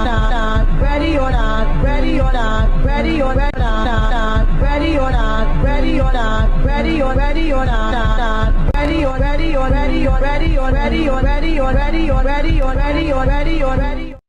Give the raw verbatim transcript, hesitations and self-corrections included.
not, ready or not, ready or not, ready or not, ready or not, ready or not, ready or ready or not, ready or ready or ready or ready or ready or ready or ready or ready or ready or ready or ready.